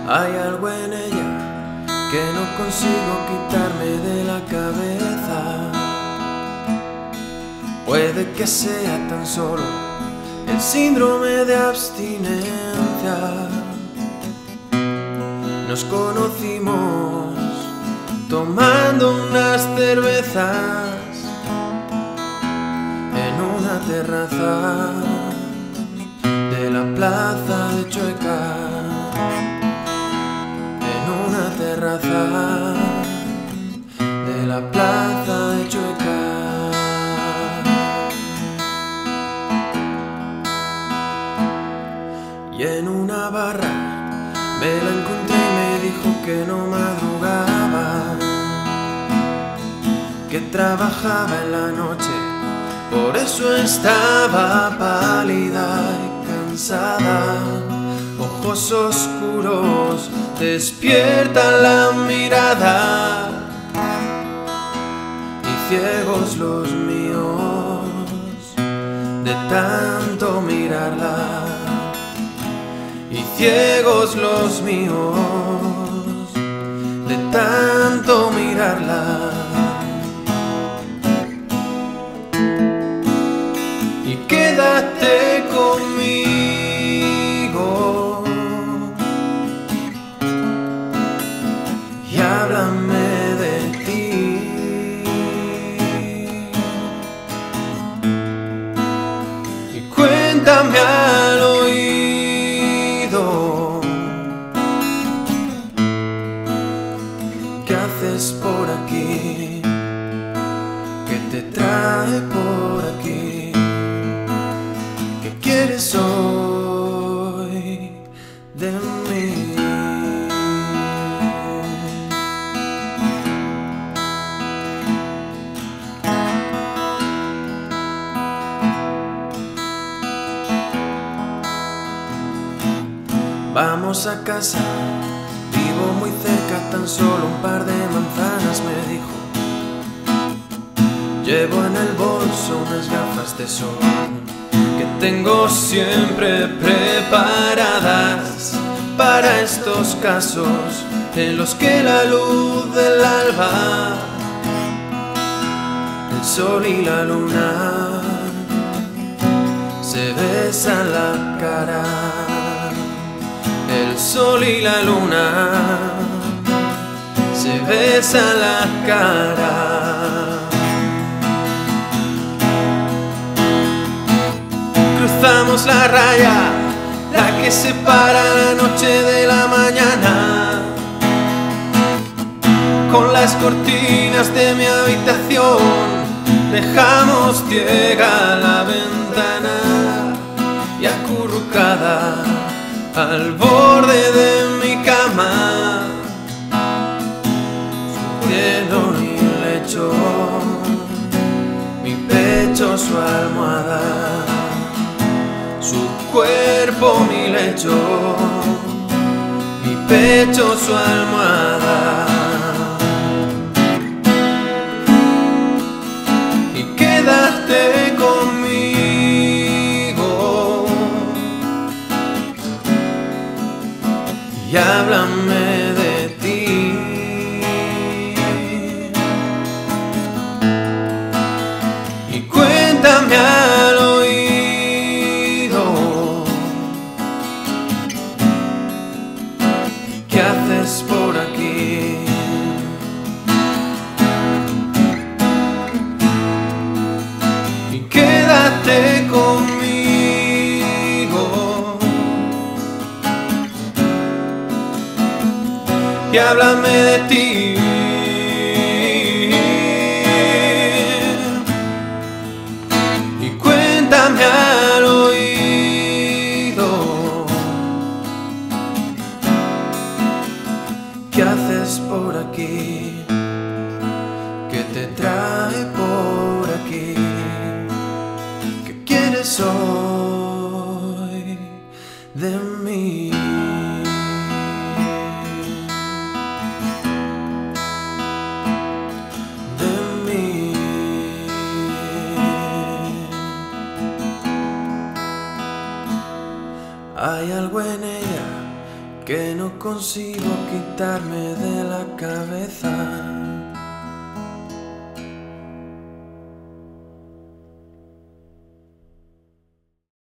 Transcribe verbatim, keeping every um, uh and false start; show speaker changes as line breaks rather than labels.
Hay algo en ella que no consigo quitarme de la cabeza. Puede que sea tan solo el síndrome de abstinencia. Nos conocimos tomando unas cervezas en una terraza de la plaza de Chueca. En una terraza de la plaza de Chueca. Y en una barra me la encontré y me dijo que no madrugaba, que trabajaba en la noche, por eso estaba pálida y cansada. Ojos oscuros despiertan la mirada y ciegos los míos de tanto mirarla. Y ciegos los míos de tanto mirarla. Y quédate conmigo y háblame de ti. Y cuéntame al oído ¿qué haces por aquí? ¿Qué te trae por aquí? ¿Qué quieres hoy de mí? Vamos a casa, vivo muy cerca, tan solo un par de manzanas, me dijo. Llevo en el bolso unas gafas de sol que tengo siempre preparadas para estos casos en los que la luz del alba, el sol y la luna se besan la cara. El sol y la luna se besan la cara. Cruzamos la raya, la que separa la noche de la mañana. Con las cortinas de mi habitación dejamos ciega la ventana y acurrucada al borde de mi cama, su cielo mi lecho, mi pecho su almohada, su cuerpo mi lecho, mi pecho su almohada. Y quédate conmigo y háblame de ti. Y cuéntame al oído ¿qué haces por aquí? Y quédate conmigo y háblame de ti. Y cuéntame al oído ¿qué haces por aquí? ¿Qué te trae por aquí? ¿Qué quieres hoy de mí? Hay algo en ella que no consigo quitarme de la cabeza.